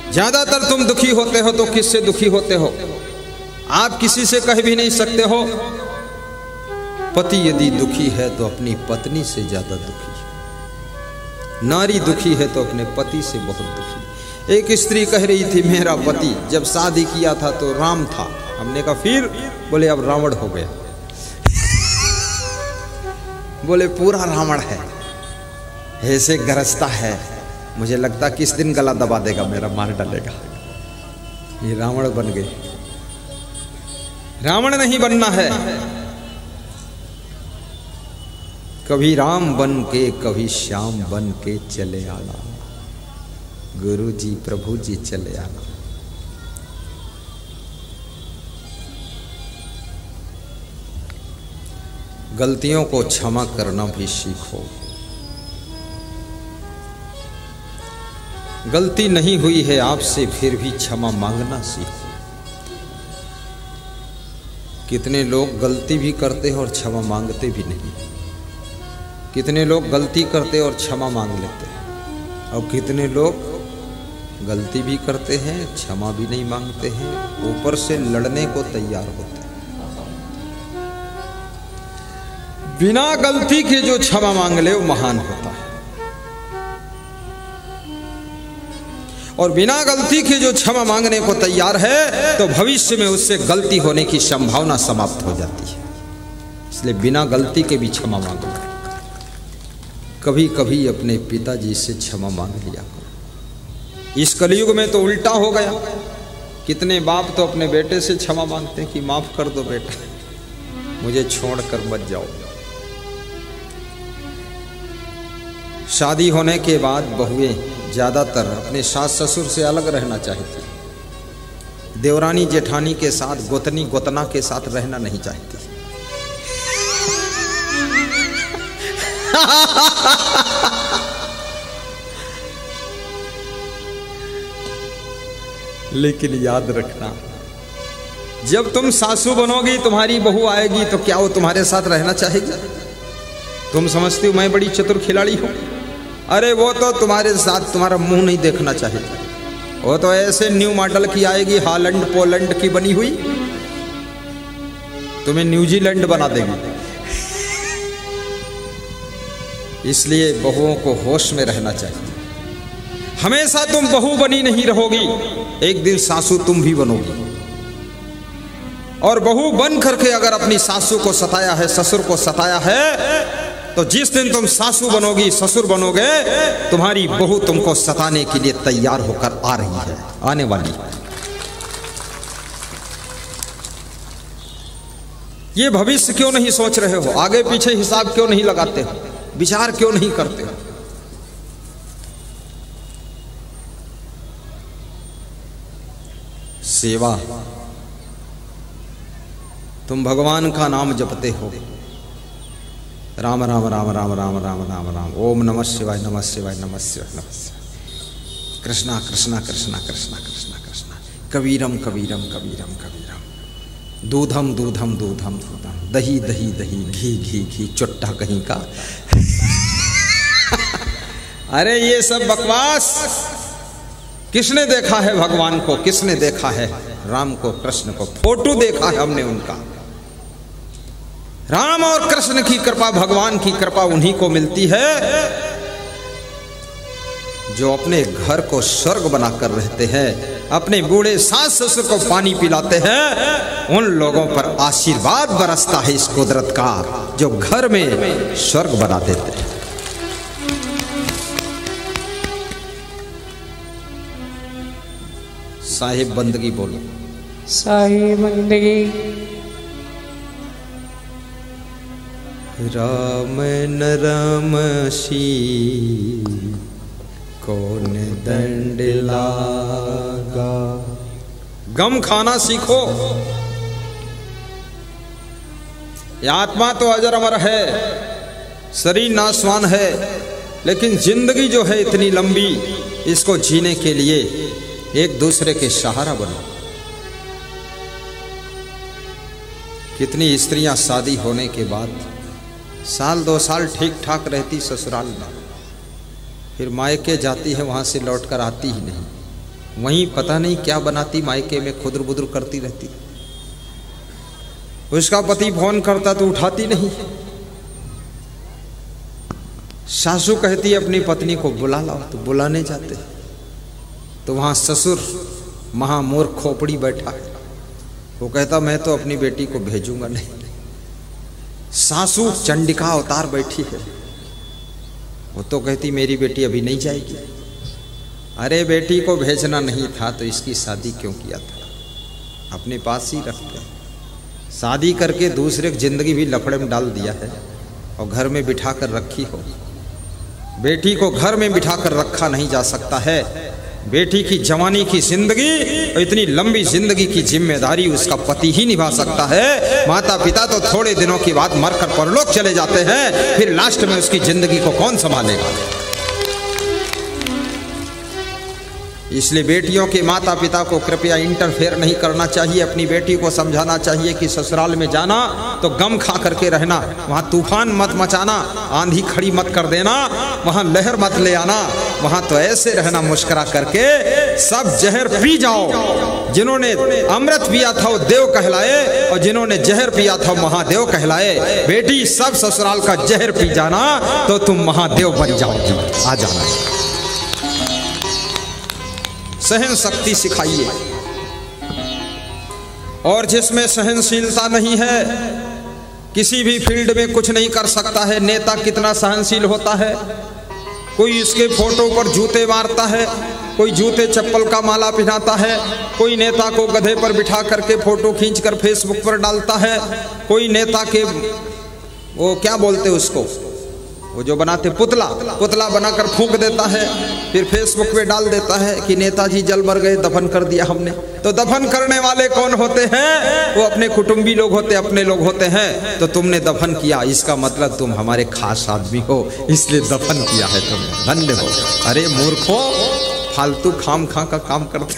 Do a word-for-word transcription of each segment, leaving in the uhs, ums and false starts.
ज्यादातर तुम दुखी होते हो तो किससे दुखी होते हो? आप किसी से कह भी नहीं सकते हो। पति यदि दुखी है तो अपनी पत्नी से ज्यादा दुखी है। नारी दुखी है तो अपने पति से बहुत दुखी। एक स्त्री कह रही थी मेरा पति जब शादी किया था तो राम था। हमने कहा फिर? बोले अब रावण हो गया। बोले पूरा रावण है, ऐसे गरजता है, मुझे लगता किस दिन गला दबा देगा मेरा, मार डालेगा। ये रावण बन गए। रावण नहीं बनना है। कभी राम बन के कभी श्याम बन के चले आना। गुरु जी प्रभु जी चले आना। गलतियों को क्षमा करना भी सीखो। गलती नहीं हुई है आपसे फिर भी क्षमा मांगना सीखो। कितने लोग गलती भी करते हैं और क्षमा मांगते भी नहीं। कितने लोग गलती करते और क्षमा मांग लेते हैं, और कितने लोग गलती भी करते हैं क्षमा भी नहीं मांगते हैं, ऊपर से लड़ने को तैयार होते हैं। बिना गलती के जो क्षमा मांग ले वो महान होता है, और बिना गलती के जो क्षमा मांगने को तैयार है तो भविष्य में उससे गलती होने की संभावना समाप्त हो जाती है। इसलिए बिना गलती के भी क्षमा मांगो। कभी कभी अपने पिताजी से क्षमा मांग लिया करो। इस कलयुग में तो उल्टा हो गया। कितने बाप तो अपने बेटे से क्षमा मांगते हैं कि माफ कर दो बेटा, मुझे छोड़कर मत जाओ। शादी होने के बाद बहुएं ज्यादातर अपने सास ससुर से अलग रहना चाहती। देवरानी जेठानी के साथ, गोतनी गोतना के साथ रहना नहीं चाहती। लेकिन याद रखना, जब तुम सासू बनोगी, तुम्हारी बहू आएगी, तो क्या वो तुम्हारे साथ रहना चाहेगी? तुम समझती हो मैं बड़ी चतुर खिलाड़ी हूं? अरे वो तो तुम्हारे साथ तुम्हारा मुंह नहीं देखना चाहेगी। वो तो ऐसे न्यू मॉडल की आएगी, हॉलैंड पोलैंड की बनी हुई, तुम्हें न्यूजीलैंड बना देगी। इसलिए बहुओं को होश में रहना चाहिए। हमेशा तुम बहू बनी नहीं रहोगी, एक दिन सासू तुम भी बनोगी। और बहू बन करके अगर अपनी सासू को सताया है, ससुर को सताया है, तो जिस दिन तुम सासू बनोगी, ससुर बनोगे, तुम्हारी बहू तुमको सताने के लिए तैयार होकर आ रही है, आने वाली है। ये भविष्य क्यों नहीं सोच रहे हो? आगे पीछे हिसाब क्यों नहीं लगाते हो? विचार क्यों नहीं करते हो? सेवा, तुम भगवान का नाम जपते हो, राम राम राम राम राम राम राम राम, ओम नमः शिवाय नमः शिवाय नमः शिवाय नमः शिवाय, कृष्णा कृष्णा कृष्णा कृष्णा कृष्णा कृष्णा, कबीरम कबीरम कबीरम कबीरम, दूधम दूधम दूधम दूधम, दही दही दही, घी घी घी, चुट्टा कहीं का। अरे ये सब बकवास। किसने देखा है भगवान को? किसने देखा है राम को, कृष्ण को? फोटो देखा है हमने उनका। राम और कृष्ण की कृपा, भगवान की कृपा उन्हीं को मिलती है जो अपने घर को स्वर्ग बनाकर रहते हैं, अपने बूढ़े सास ससुर को पानी पिलाते हैं। उन लोगों पर आशीर्वाद बरसता है इस कुदरत का जो घर में स्वर्ग बना देते हैं। साहिब बंदगी बोलो। साहिब बंदगी। राम न राम सी कौन दंड लागा। गम खाना सीखो। यह आत्मा तो अजर अमर है, शरीर नाशवान है, लेकिन जिंदगी जो है इतनी लंबी, इसको जीने के लिए एक दूसरे के सहारा बनो। कितनी स्त्रियां शादी होने के बाद साल दो साल ठीक ठाक रहती ससुराल में, फिर मायके जाती है, वहां से लौटकर आती ही नहीं। वहीं पता नहीं क्या बनाती, मायके में खुदर बुदर करती रहती। उसका पति फोन करता तो उठाती नहीं। सासू कहती अपनी पत्नी को बुला लाओ, तो बुलाने जाते तो वहां ससुर महामूर्ख खोपड़ी बैठा है। वो कहता मैं तो अपनी बेटी को भेजूंगा नहीं। सासू चंडिका अवतार बैठी है, वो तो कहती मेरी बेटी अभी नहीं जाएगी। अरे बेटी को भेजना नहीं था तो इसकी शादी क्यों किया था, अपने पास ही रखते। शादी करके दूसरे की जिंदगी भी लफड़े में डाल दिया है और घर में बिठा कर रखी हो। बेटी को घर में बिठा कर रखा नहीं जा सकता है। बेटी की जवानी की जिंदगी और इतनी लंबी जिंदगी की जिम्मेदारी उसका पति ही निभा सकता है। माता पिता तो थोड़े दिनों के बाद मरकर परलोक चले जाते हैं, फिर लास्ट में उसकी जिंदगी को कौन संभालेगा। इसलिए बेटियों के माता पिता को कृपया इंटरफेयर नहीं करना चाहिए। अपनी बेटी को समझाना चाहिए कि ससुराल में जाना तो गम खा करके रहना, वहाँ तूफान मत मचाना, आंधी खड़ी मत कर देना, वहाँ लहर मत ले आना। वहाँ तो ऐसे रहना मुस्कुरा करके, सब जहर पी जाओ। जिन्होंने अमृत पिया था वो देव कहलाए और जिन्होंने जहर पिया था महादेव कहलाए। बेटी सब ससुराल का जहर पी जाना तो तुम महादेव बन जाओगी। आ जाना, सहन शक्ति सिखाइए। और जिसमें सहनशीलता नहीं है किसी भी फील्ड में कुछ नहीं कर सकता है। नेता कितना सहनशील होता है, कोई इसके फोटो पर जूते मारता है, कोई जूते चप्पल का माला पहनाता है, कोई नेता को गधे पर बिठा करके फोटो खींचकर फेसबुक पर डालता है, कोई नेता के वो क्या बोलते उसको, वो जो बनाते पुतला पुतला बनाकर फूंक देता है, फिर फेसबुक पे डाल देता है कि नेताजी जल मर गए, दफन कर दिया हमने। तो दफन करने वाले कौन होते हैं? वो अपने कुटुंबी लोग होते, अपने लोग होते हैं। तो तुमने दफन किया, इसका मतलब तुम हमारे खास आदमी हो, इसलिए दफन किया है तुमने, धन्य हो। अरे मूर्खो, फालतू खाम खा का काम करते।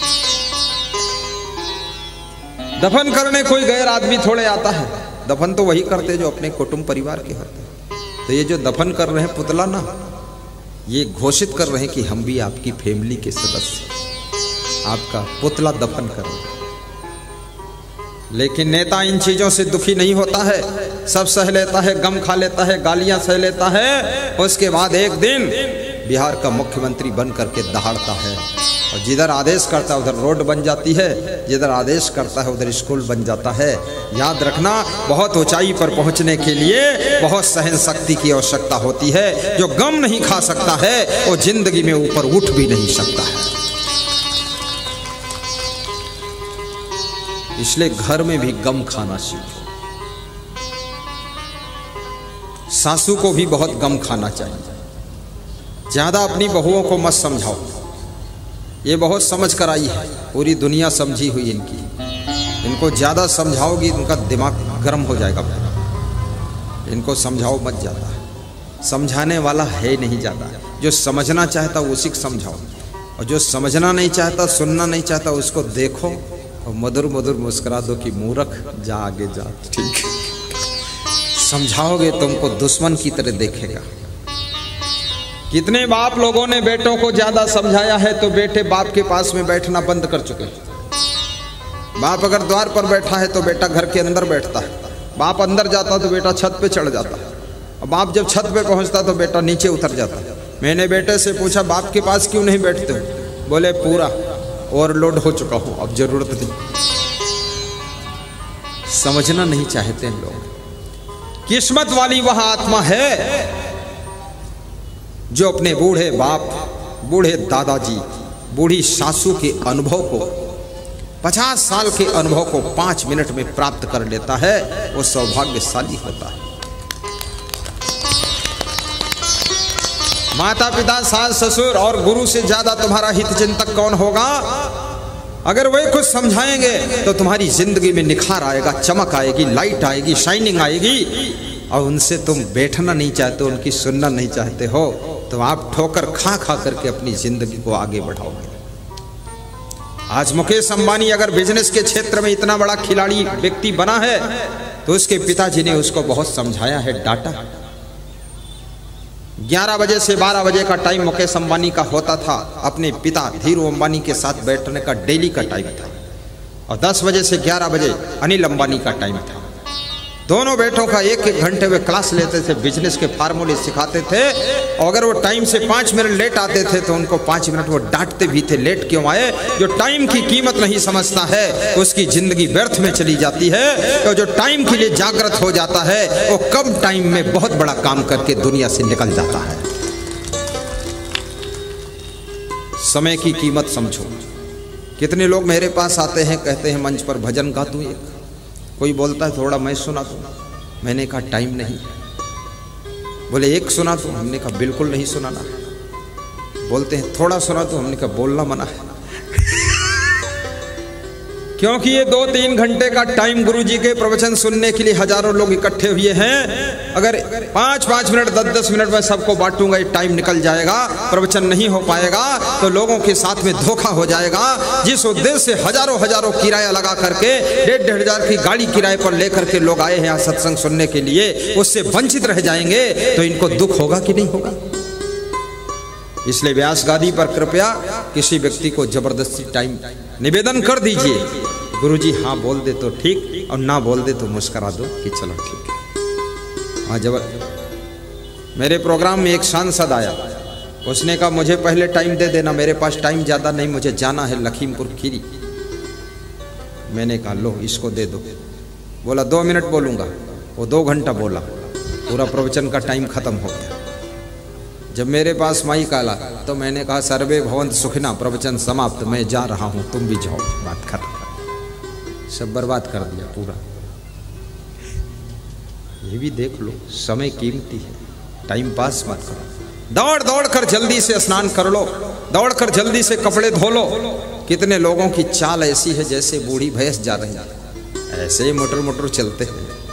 दफन करने कोई गैर आदमी थोड़े आता है, दफन तो वही करते जो अपने कुटुंब परिवार के होते हैं। तो ये जो दफन कर रहे हैं पुतला ना, ये घोषित कर रहे हैं कि हम भी आपकी फैमिली के सदस्य, आपका पुतला दफन कर रहे हैं। लेकिन नेता इन चीजों से दुखी नहीं होता है, सब सह लेता है, गम खा लेता है, गालियां सह लेता है। उसके बाद एक दिन बिहार का मुख्यमंत्री बन करके दहाड़ता है और जिधर आदेश करता है उधर रोड बन जाती है, जिधर आदेश करता है उधर स्कूल बन जाता है। याद रखना, बहुत ऊंचाई पर पहुंचने के लिए बहुत सहन शक्ति की आवश्यकता होती है। जो गम नहीं खा सकता है वो जिंदगी में ऊपर उठ भी नहीं सकता है। इसलिए घर में भी गम खाना सीखो। सासू को भी बहुत गम खाना चाहिए। ज्यादा अपनी बहुओं को मत समझाओ, ये बहुत समझ कर आई है, पूरी दुनिया समझी हुई इनकी। इनको ज़्यादा समझाओगी इनका दिमाग गर्म हो जाएगा। इनको समझाओ मत ज़्यादा, समझाने वाला है नहीं ज़्यादा। जो समझना चाहता उसी को समझाओ, और जो समझना नहीं चाहता, सुनना नहीं चाहता, उसको देखो और मधुर मधुर मुस्कुरा दो कि मूर्ख जा आगे जा, ठीक। समझाओगे तुमको दुश्मन की तरह देखेगा। कितने बाप लोगों ने बेटों को ज्यादा समझाया है तो बेटे बाप के पास में बैठना बंद कर चुके हैं। बाप अगर द्वार पर बैठा है तो बेटा घर के अंदर बैठता है, बाप अंदर जाता तो बेटा छत पे चढ़ जाता है, और बाप जब छत पे पहुंचता तो बेटा नीचे उतर जाता है। मैंने बेटे से पूछा बाप के पास क्यों नहीं बैठते हो? बोले पूरा ओवरलोड हो चुका हूं, अब जरूरत नहीं। समझना नहीं चाहते हैं लोग। किस्मत वाली वह आत्मा है जो अपने बूढ़े बाप, बूढ़े दादाजी, बूढ़ी सासू के अनुभव को, पचास साल के अनुभव को पांच मिनट में प्राप्त कर लेता है, वो सौभाग्यशाली होता है। माता पिता, सास ससुर और गुरु से ज्यादा तुम्हारा हित चिंतक कौन होगा? अगर वही कुछ समझाएंगे तो तुम्हारी जिंदगी में निखार आएगा, चमक आएगी, लाइट आएगी, शाइनिंग आएगी। और उनसे तुम बैठना नहीं चाहते, उनकी सुनना नहीं चाहते हो, तो आप ठोकर खा खा करके अपनी जिंदगी को आगे बढ़ाओगे। आज मुकेश अंबानी अगर बिजनेस के क्षेत्र में इतना बड़ा खिलाड़ी व्यक्ति बना है तो उसके पिताजी ने उसको बहुत समझाया है, डांटा। ग्यारह बजे से बारह बजे का टाइम मुकेश अंबानी का होता था, अपने पिता धीरू अंबानी के साथ बैठने का डेली का टाइम था। और दस बजे से ग्यारह बजे अनिल अंबानी का टाइम था। दोनों बेटों का एक एक घंटे में क्लास लेते थे, बिजनेस के फार्मूले सिखाते थे। और अगर वो टाइम से पाँच मिनट लेट आते थे तो उनको पाँच मिनट वो डांटते भी थे, लेट क्यों आए। जो टाइम की कीमत नहीं समझता है उसकी जिंदगी व्यर्थ में चली जाती है। तो जो टाइम के लिए जागृत हो जाता है वो कम टाइम में बहुत बड़ा काम करके दुनिया से निकल जाता है। समय की कीमत समझो। कितने लोग मेरे पास आते हैं, कहते हैं मंच पर भजन गा दूं एक, कोई बोलता है थोड़ा मैं सुना दूं, मैंने कहा टाइम नहीं। बोले एक सुना दूं, हमने कहा बिल्कुल नहीं सुनाना। बोलते हैं थोड़ा सुना दूं, हमने कहा बोलना मना है। क्योंकि ये दो तीन घंटे का टाइम गुरुजी के प्रवचन सुनने के लिए हजारों लोग इकट्ठे हुए हैं। अगर पाँच पाँच मिनट दस दस मिनट में सबको बांटूंगा, ये टाइम निकल जाएगा, प्रवचन नहीं हो पाएगा, तो लोगों के साथ में धोखा हो जाएगा। जिस उद्देश्य से हजारों हजारों किराया लगा करके डेढ़ डेढ़ हजार की गाड़ी किराए पर लेकर के लोग आए हैं यहाँ सत्संग सुनने के लिए, उससे वंचित रह जाएंगे तो इनको दुख होगा कि नहीं होगा। इसलिए व्यास गादी पर कृपया किसी व्यक्ति को जबरदस्ती टाइम निवेदन कर दीजिए, गुरुजी हाँ बोल दे तो ठीक, और ना बोल दे तो मुस्करा दो कि चलो ठीक है। हाँ, जब मेरे प्रोग्राम में एक सांसद आया, उसने कहा मुझे पहले टाइम दे देना, मेरे पास टाइम ज़्यादा नहीं, मुझे जाना है लखीमपुर खीरी। मैंने कहा लो इसको दे दो। बोला दो मिनट बोलूँगा, वो दो घंटा बोला, पूरा प्रवचन का टाइम खत्म हो गया। जब मेरे पास माइक आला तो मैंने कहा सर्वे भवंत सुखिना, प्रवचन समाप्त, मैं जा रहा हूँ, तुम भी जाओ, बात खत्म। सब बर्बाद कर दिया पूरा। ये भी देख लो, समय कीमती है, टाइम पास मत करो। दौड़ दौड़ कर जल्दी से स्नान कर लो, दौड़ कर जल्दी से कपड़े धो लो। कितने लोगों की चाल ऐसी है जैसे बूढ़ी भैंस जा रही है, ऐसे ही मोटर मोटर चलते हैं।